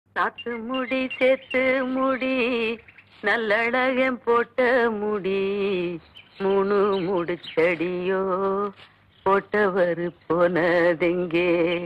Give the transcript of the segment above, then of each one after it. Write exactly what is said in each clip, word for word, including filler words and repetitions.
சாத்து முடி சேத்து முடி நல்லழகன் போட்ட முடி மூணு முடிச்சடியோ போட்டவர் போனதெங்கே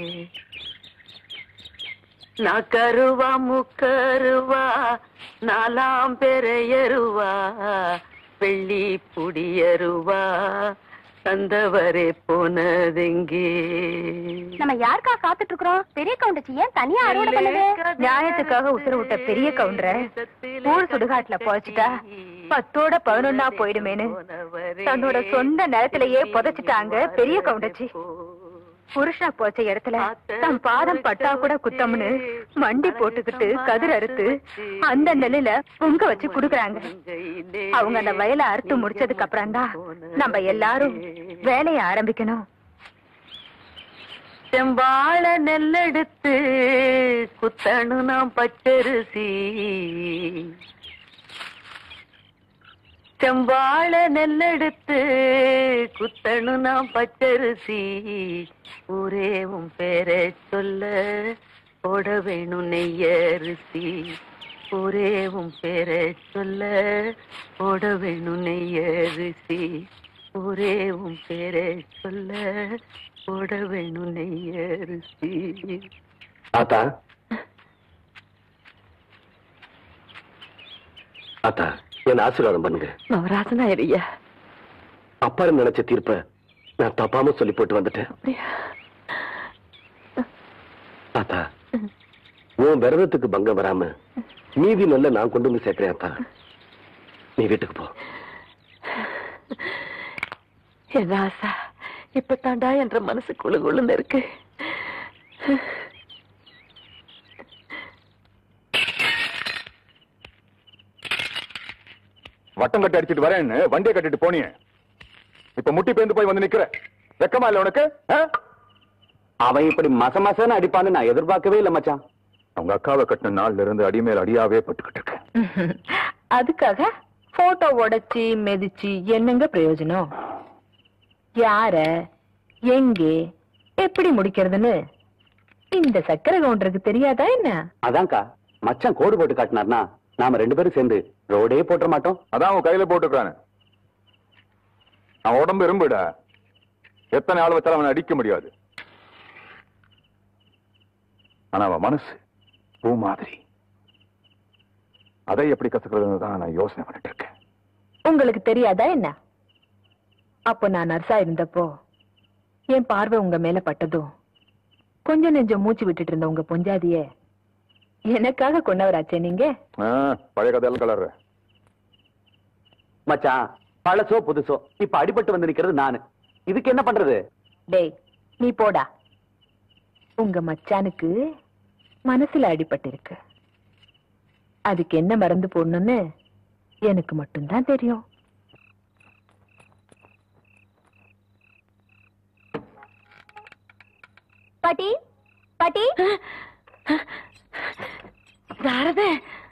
நான் கருவா முக்கருவா நாலாம் பெறையருவா வெள்ளி புடியருவா தந்தவரே போனதெங்கே நம்ம யாருக்கா காத்துட்டு இருக்கிறோம்? பெரிய கவுண்டச்சி ஏன் தனியா அறுவடை பண்ணுது? நியாயத்துக்காக உத்தரவிட்ட பெரிய கவுண்டரை ஊர் சுடுகாட்டுல பொழைச்சிட்டா பத்தோட பதினொன்னா போயிடுமேனு தன்னோட சொந்த நிலத்திலேயே புதைச்சிட்டாங்க பெரிய கவுண்டச்சி. புருஷனா போச்ச இடத்துல தம் பாதம் பட்டா கூட குத்தம்னு மண்டி போட்டுக்கிட்டு கதிர் அறுத்து அந்த நிலையில பொங்க வச்சு குடுக்கறாங்க. அவங்க அந்த வயலை அறுத்து முடிச்சதுக்கு அப்புறம் தான் நம்ம எல்லாரும் வேலையை ஆரம்பிக்கணும். செம்பாழ நெல்லெடுத்து குத்தணு நாம் பச்சரிசி செம்பாழ நெல்லெடுத்து குத்தணு நாம் பச்சரிசி ஊரே உன் பேரை சொல்ல போட வேணும் நெய்யரிசி ஊரே உன் பேரை சொல்ல போட வேணும் நெய்யரிசி ஊரே உன் பேரை சொல்ல போட வேணும் நெய்யரிசி. ஆத்தா ஆத்தா என்ன ஆசீர்வாதம் பண்ணுங்க. நவராசனா ஐயா அப்பா நினைச்ச தீர்ப்ப நான் தப்பாம சொல்லி போட்டு வந்துட்டேன். ஆத்தா உன் விரதத்துக்கு பங்கம் வராம மீதி நல்ல நான் கொண்டு வந்து சேர்க்கிறேன். ஆத்தா நீ வீட்டுக்கு போ. என் ஆசா இப்ப தாண்டா என்ற மனசு குழு குழுன்னு இருக்கு. வட்டம் கட்டி அடிச்சிட்டு வரேன்னு வண்டியை கட்டிட்டு போனிய இப்ப முட்டி பேந்து போய் வந்து நிக்கிற வெக்கமா இல்ல உனக்கு? அவன் இப்படி மச மசன்னு அடிப்பான்னு நான் எதிர்பார்க்கவே இல்ல மச்சான். அவங்க அக்காவை கட்டின நாள்ல இருந்து அடிமேல் அடியாவே பட்டுக்கிட்டு இருக்கேன். அதுக்காக போட்டோ உடைச்சி மெதிச்சு என்னங்க பிரயோஜனம்? யார எங்கே எப்படி முடிக்கிறதுன்னு இந்த சக்கரை கவுண்டருக்கு தெரியாதா என்ன? அதான்க்கா மச்சான் கோடு போட்டு காட்டினார்னா நாம ரெண்டு பேரும் சேர்ந்து ரோடே போட்ட மாட்டோம். அதான் அவன் கையில போட்டுக்கிறானு. அவன் உடம்பு இரும்புடா, எத்தனை ஆள் வச்சாலும் அவனை அடிக்க முடியாது. ஆனா அவன் மனசு பூ மாதிரி, அதை எப்படி கத்துக்கிறதுன்னு தான் நான் யோசனை பண்ணிட்டு இருக்கேன். உங்களுக்கு தெரியாதா என்ன? அப்போ நான் நர்ஸா இருந்தப்போ என் பார்வை உங்க மேல பட்டதும் கொஞ்சம் நெஞ்சம் மூச்சு விட்டுட்டு இருந்த உங்க பொஞ்சாதிய எனக்காக கொண்டவராச்சே நீங்க. பழைய கதையெல்லாம் கலர்ற மச்சான், பழசோ புதுசோ இப்ப அடிபட்டு வந்து நிக்கிறது நானு. இதுக்கு என்ன பண்றது? டேய் நீ போடா. உங்க மச்சானுக்கு மனசுல அடிபட்டு இருக்கு. அதுக்கு என்ன மருந்து போடணும்னு எனக்கு மட்டும்தான் தெரியும். பாட்டி பாட்டி சாரதே,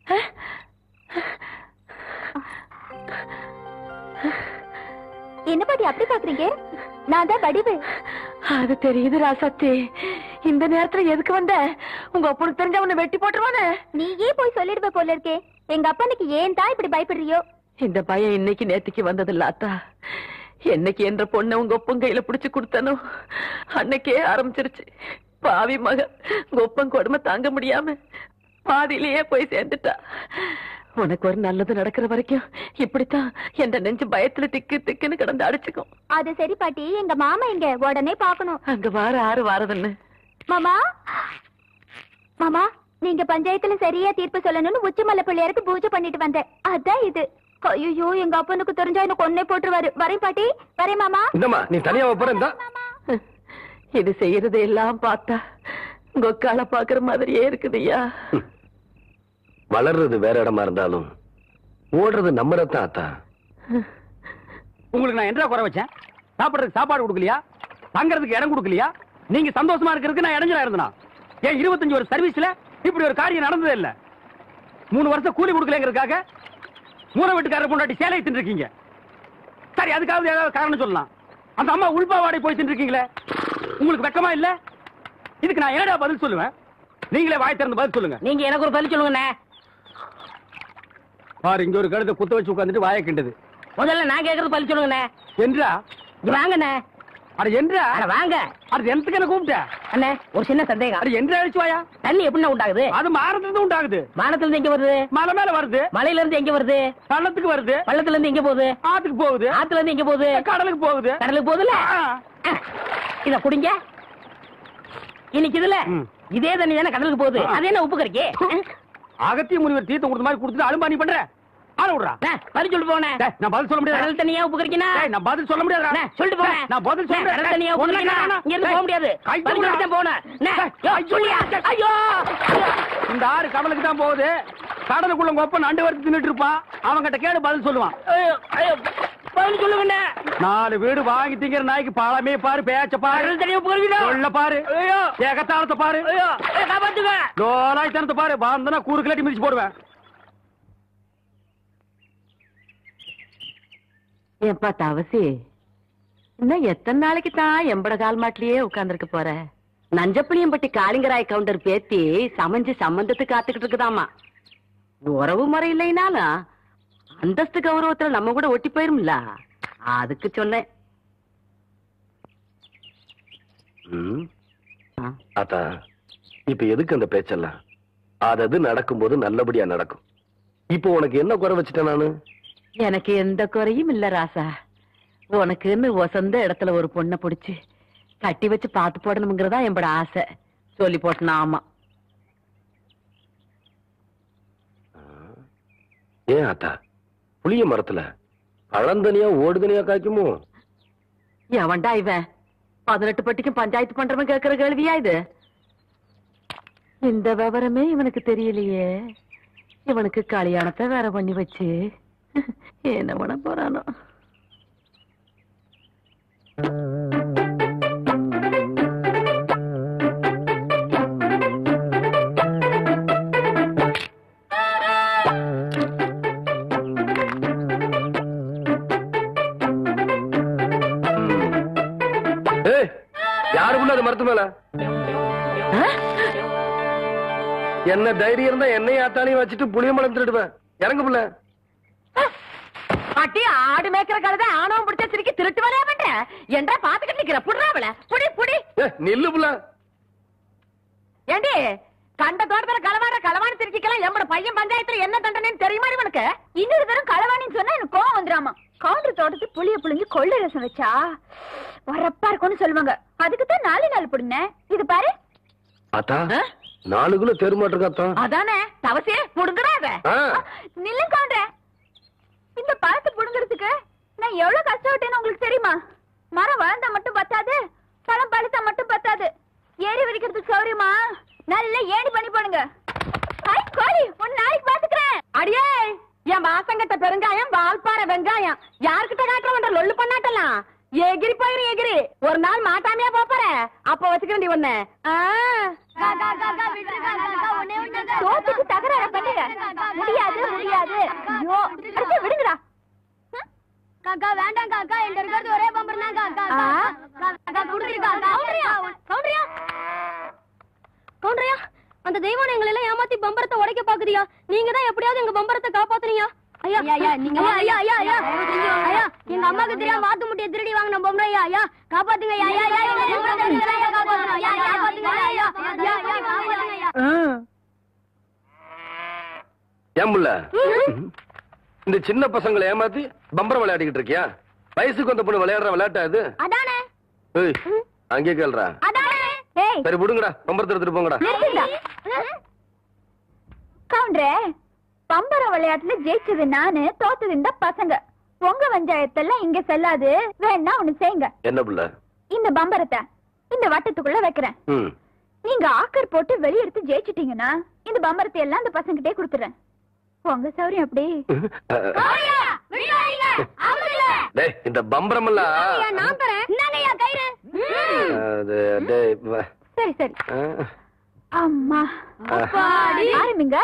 என்ன பாட்டி அப்படி பாக்குறீங்க? நான் தான் வடிவு. அது தெரியுது ராசாத்தி. இந்த நேரத்துல எதுக்கு வந்த? உங்க அப்பனுக்கு தெரிஞ்ச உன்னை வெட்டி போட்டுருவானே. நீயே போய் சொல்லிடுவ போல இருக்கே. எங்க அப்பனுக்கு ஏன் தான் இப்படி பயப்படுறியோ? இந்த பயம் இன்னைக்கு நேத்துக்கு வந்தது இல்லாத்தா. என்னைக்கு என்ற பொண்ணை உங்க ஒப்பன் கையில பிடிச்சு கொடுத்தனோ அன்னைக்கே ஆரம்பிச்சிருச்சு. பாவி மக உங்க ஒப்பன் கொடுமை தாங்க முடியாம பாதியிலேயே போய் சேர்ந்துட்டா. உனக்கு ஒரு நல்லது நடக்கிற வரைக்கும் இப்படித்தான் என்ற நெஞ்சு பயத்துல திக்கு திக்குன்னு கிடந்து அடிச்சுக்கும். அது சரி பாட்டி, எங்க மாமா இங்க உடனே பாக்கணும். அங்க வார ஆறு வாரதுன்னு. மாமா மாமா, நீங்க பஞ்சாயத்துல சரியா தீர்ப்பு சொல்லணும்னு உச்சிமலை பிள்ளையாருக்கு பூஜை பண்ணிட்டு வந்தேன். அதான் இது. ஐயோ, எங்க அப்பனுக்கு தெரிஞ்சா எனக்கு கொன்னே போட்டுருவாரு. வரேன் பாட்டி, வரேன் மாமா. இந்தம்மா நீ தனியா போற. இது செய்யறது எல்லாம் பார்த்தா கொக்கால பாக்குற மாதிரியே இருக்குதுயா. வளர்றது வேற இடமா இருந்தாலும் ஓடுறது நம்ம ரத்தம். ஆத்தா உங்களுக்கு நான் என்ன குறை வச்சேன்? சாப்பிடுறதுக்கு சாப்பாடு கொடுக்கலையா? தங்கறதுக்கு இடம் கொடுக்கலையா? நீங்க சந்தோஷமா இருக்கிறதுக்கு நான் இடைஞ்சலா இருந்தனா? ஏன் இருபத்தஞ்சு ஒரு சர்வீஸ்ல இப்படி ஒரு காரியம் நடந்ததே இல்ல. மூணு வருஷம் கூலி கொடுக்கலங்கிறதுக்காக மூணு வீட்டுக்காரர் கொண்டாட்டி சேலை தின்னு இருக்கீங்க. சரி, அதுக்காவது ஏதாவது காரணம் சொல்லலாம். அந்த அம்மா உள்பாவாடை போய் தின்னு இருக்கீங்களே, உங்களுக்கு வெக்கமா இல்ல? இதுக்கு நான் என்னடா பதில் சொல்லுவேன்? நீங்களே வாய் திறந்து பதில் சொல்லுங்க. நீங்க எனக்கு ஒரு பதில் சொல்லுங்கண்ணே. பாரு, இங்க ஒரு கழுதை குத்த வச்சு உட்காந்துட்டு வாயை கிண்டது. முதல்ல நான் கேட்கறது பதில் சொல்லுங்கண்ணே. என்றா இங்க வாங்கண்ணே. அட என்றா அட வாங்க. அது எந்தக்கு என்ன கூப்பிட்ட? அண்ணே ஒரு சின்ன சந்தேகம். அது என்று அழிச்சு வாயா. தண்ணி எப்படின்னா உண்டாகுது? அது மாறத்துல உண்டாகுது. வானத்துல இருந்து எங்க வருது? மலை மேல வருது. மலையில இருந்து எங்க வருது? பள்ளத்துக்கு வருது. பள்ளத்துல இருந்து எங்க போகுது? ஆத்துக்கு போகுது. ஆத்துல இருந்து எங்க போகுது? கடலுக்கு போகுது. கடலுக்கு போகுதுல. இத குடிங்க. இன்னைக்கு இதுல இதே தண்ணி தானே கடலுக்கு போகுது. அது என்ன உப்பு கறிக்கு? அகத்திய முனிவர் தீர்த்தம் கொடுத்த மாதிரி கொடுத்துட்டு அலும்பா நீ பண்ற. ஆள விடுறா. பதில் சொல்லிட்டு போனேன். நான் பதில் சொல்ல முடியாது. கடல் தண்ணியா உப்பு கறிக்கினா? நான் பதில் சொல்ல முடியாது. சொல்லிட்டு போனேன். நான் பதில் சொல்றேன். கடல் தண்ணியா உப்பு கறிக்கினா? இங்க இருந்து போக முடியாது. பதில் சொல்லிட்டு போனேன். சொல்லியா? ஐயோ, இந்த ஆறு கடலுக்கு தான் போகுது. கடலுக்குள்ள கொப்ப நண்டு வரைக்கும் தின்னுட்டு இருப்பான். அவன்கிட்ட கேடு பதில் சொல்லுவான். பதில் சொல்லுங்க. நாலு வீடு வாங்கி திங்கிற நாய்க்கு பழமே பாரு, பேச்ச பாரு, சொல்ல பாரு, ஏகத்தாளத்தை பாரு, லோலாய்த்தனத்தை பாரு. பாந்தனா கூறு கிளாட்டி மிதிச்சு போடுவேன். ஏப்பா தவசி, இன்னும் எத்தனை நாளைக்கு தான் எம்பட கால் மாட்டிலேயே உட்கார்ந்துருக்க போற? நஞ்சப்புளியம்பட்டி காளிங்கராய் கவுண்டர் பேத்தி சமைஞ்சு சம்பந்தத்துக்கு காத்துக்கிட்டு இருக்குதாமா. உறவு முறை இல்லைனாலும் அந்தஸ்து கௌரவத்துல நம்ம கூட ஒட்டி போயிரும்ல, அதுக்கு சொன்னேன். ஆத்தா, இப்ப எதுக்கு அந்த பேச்செல்லாம்? அது நடக்கும்போது நல்லபடியா நடக்கும். இப்போ உனக்கு என்ன குறை வச்சுட்டேன் நானு? எனக்கு எந்த குறையும் இல்ல ராசா. உனக்குன்னு வசந்த இடத்துல ஒரு பொண்ணை பிடிச்சு கட்டி வச்சு பாத்து போடணுங்கிறதா என்னோட ஆசை. சொல்லி போட்டனா? ஆமா. ஏன் ஆத்தா, புளிய மரத்துல பழந்தனியா ஓடுதனியா காய்க்குமோ? எவன்டா இவன் பதினெட்டு பட்டிக்கும் பஞ்சாயத்து பண்றவன் கேட்கிற கேள்வியா இது? இந்த விவரமே இவனுக்கு தெரியலையே. இவனுக்கு கல்யாணத்தை வேற பண்ணி வச்சு என்ன பண்ண போறானோ? யாருக்குள்ள அது மரத்து மேல என்ன தைரியம் இருந்தா என்னையும் ஆத்தாலையும் வச்சுட்டு புளியம்பழம் திருடுவேன். இறங்க புள்ள. அட்டி ஆடு மேய்க்கிற கழுதை ஆணவம் பிடிச்ச சிரிக்கி திருட்டு வேலையா பண்ற என்றா பாத்துக்கிட்டு நிக்கிற. புடுறாவல புடி புடி. நில்லு புள்ள. ஏண்டி கண்ட தோட்டத்துல களவாட களவாணி சிரிக்கலாம் எம்மட பையன் பஞ்சாயத்துல என்ன தண்டனைன்னு தெரியுமா இவனுக்கு? இன்னொரு தரம் களவாணின்னு சொன்னா எனக்கு கோவம் வந்துடாமா. கவுண்டர் தோட்டத்து புளிய புளிஞ்சு கொள்ளை ரசம் வச்சா வரப்பா இருக்கும்னு சொல்லுவாங்க. அதுக்குதான் நாலு நாள் புடுங்க. இது பாரு ஆத்தா, நாலு கிலோ தெருமாட்டிருக்கா? அதானே தவசே புடுங்குறாத. நில்லு கவுண்டர். இந்த பழத்தை புடுங்கிறதுக்கு நான் எவ்வளவு கஷ்டப்பட்டேன்னு உங்களுக்கு தெரியுமா? மரம் வளர்ந்தா மட்டும் பத்தாது, பழம் பழுத்தா மட்டும் பத்தாது. ஏறி விரிக்கிறதுக்கு சௌரியமா நல்ல ஏணி பண்ணி போடுங்க. கோழி ஒரு நாளைக்கு பாத்துக்கிறேன். அடியே என் வாசங்கட்ட பெருங்காயம் வால்பாறை வெங்காயம் யாருக்கிட்ட காட்டுற லொல்லு பண்ணாட்டலாம். எகிரி போயிரு எகிரி. ஒரு நாள் மாட்டாமையா போற அப்ப வச்சுக்கிறேன் ஒண்ணு. தோத்துக்கு தகராறு பண்ணுங்க. முடியாது முடியாது. ஐயோ விடுங்கடா. காக்கா வேண்டாம் காக்கா, எங்க இருக்கிறது ஒரே பம்பர் தான் காக்கா. காக்கா குடுத்துருக்கா. கவுண்டரியா கவுண்டரியா கவுண்டரியா, அந்த தெய்வம் எங்களை எல்லாம் ஏமாத்தி பம்பரத்தை உடைக்க பாக்குறியா? நீங்க தான் எப்படியாவது எங்க பம்பரத்தை காப்பாத்துறீங்க. ஐயா ஐயா நீங்க ஐயா ஐயா ஐயா ஐயா எங்க அம்மாக்கு தெரியாம வாத்து முட்டையை திருடி வாங்கின பொம்பளை. ஐயா ஐயா காப்பாத்துங்க. ஐயா ஐயா ஐயா காப்பாத்துங்க. ஐயா காப்பாத்துங்க. ஐயா ஐயா காப்பாத்துங்க. ஏன் புள்ள இந்த சின்ன பசங்களை ஏமாத்தி பம்பரம் விளையாடிக்கிட்டு இருக்கியா? வயசுக்கு வந்த பொண்ணு விளையாடுற விளையாட்டா இது? அதானே. ஏய் அங்கே கேள்றா. அதானே. ஏய் சரி புடுங்கடா, பம்பரத்தை எடுத்துட்டு போங்கடா. கவுண்டரே, பம்பர விளையாட்டுல ஜெயிச்சது நானு, தோத்தது இந்த பசங்க. உங்க பஞ்சாயத்தெல்லாம் இங்க செல்லாது. வேணா ஒண்ணு செய்யுங்க. என்ன புள்ள? இந்த பம்பரத்தை இந்த வட்டத்துக்குள்ள வைக்கிறேன். ம். நீங்க ஆக்கர் போட்டு வெளியெடுத்து ஜெயிச்சிட்டீங்கன்னா இந்த பம்பரத்தை எல்லாம் இந்த பசங்கிட்டே கொடுத்துறேன். உங்க சௌரியம் அப்படி. டேய் இந்த பம்பரம் எல்லாம் நான் தரேன். இந்தாங்கய்யா கயிறு. அது டேய் சரி சரி. அம்மா ஆரம்பிங்க.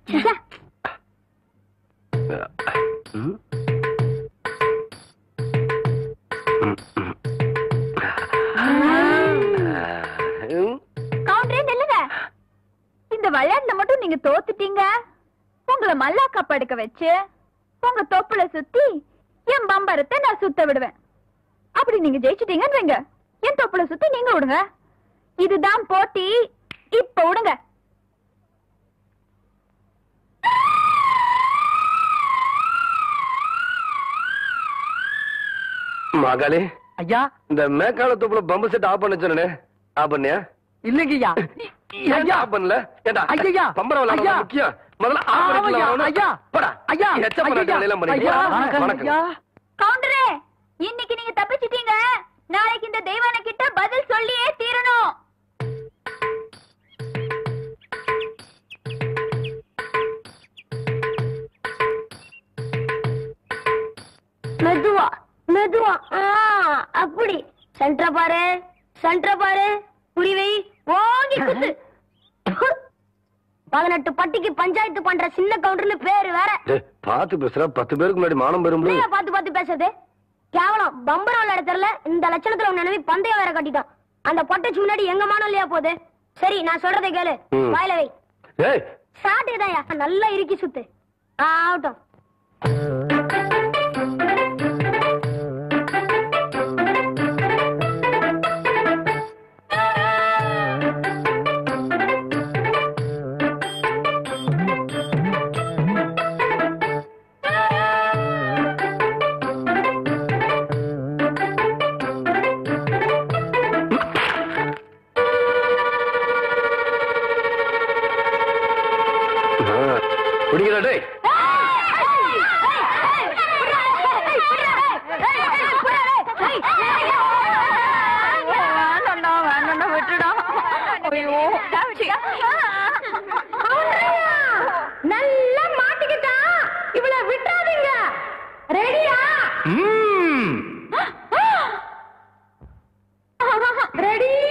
கவுண்டரே நில்லுங்க. இந்த விளையாட்டுல மட்டும் நீங்க தோத்துட்டீங்க. உங்களை மல்லாக்கா படுக்க வச்சு உங்க தொப்புல சுத்தி என் பம்பரத்தை நான் சுத்த விடுவேன். அப்படி நீங்க ஜெயிச்சுட்டீங்கன்னு வைங்க, என் தொப்புல சுத்தி நீங்க விடுங்க. இதுதான் போட்டி. இப்ப விடுங்க. மகளே ஐயா, இந்த மேக்கால தொப்புல பம்பு செட் ஆஃப் பண்ண சொன்னே, ஆஃப் பண்ணியா? இல்லைங்கய்யா. ஐயா ஆஃப் பண்ணல. ஏண்டா ஐயா, பம்பர விளையாட முக்கியம். முதல்ல ஆஃப் பண்ணிக்கலாம். ஐயா, போடா. ஐயா, எச்ச பண்ண எல்லாம் பண்ணீங்க. வணக்கம். கவுண்டரே, இன்னைக்கு நீங்க தப்பிச்சிட்டீங்க. நாளைக்கு இந்த தெய்வான கிட்ட பதில் சொல்லியே தீரணும். மெதுவா மெதுவா. அப்படி சென்டர பாரு, சென்டர பாரு. புரிவை ஓங்கி குத்து. பதினெட்டு பட்டிக்கு பஞ்சாயத்து பண்ற சின்ன கவுண்டர்னு பேரு வேற. பாத்து பேசுற, பத்து பேருக்கு முன்னாடி மானம் பெறும். பாத்து பாத்து பேசுறது கேவலம். பம்பரம் விளையாட தெரியல. இந்த லட்சணத்துல உன் நினைவு பந்தயம் வேற கட்டிட்டான். அந்த பொட்டச்சு முன்னாடி எங்க மானம் இல்லையா போகுது. சரி, நான் சொல்றதை கேளு. வாயில வை. சாட்டுதாயா, நல்லா இறுக்கி சுத்து. ஆகட்டும். குடிக்கிறா நல்லா மாட்டிக்கிட்டா. இவளை விட்டாதீங்க. ரெடியா? ரெடி.